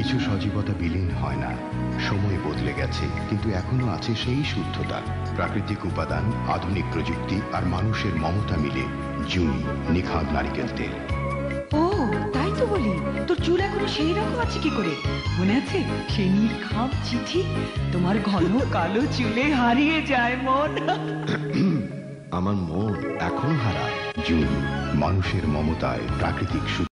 কিছু সজীবতা বিলীন হয় না। সময় বদলে গেছে, কিন্তু এখনো আছে সেই শুদ্ধতা। প্রাকৃতিক উপাদান, আধুনিক প্রযুক্তি আর মানুষের মমতা মিলে জুই নিখাদ নারিকেল তেল। ও তাই তো বলি, তোর চুল এখনো সেই রকম আছে কি করে? মনে আছে সেই নীলখাম চিঠি? তোমার ঘন কালো চুলে হারিয়ে যায় মন। আমার মন এখনো হারায়। জুই মানুষের মমতায় প্রাকৃতিক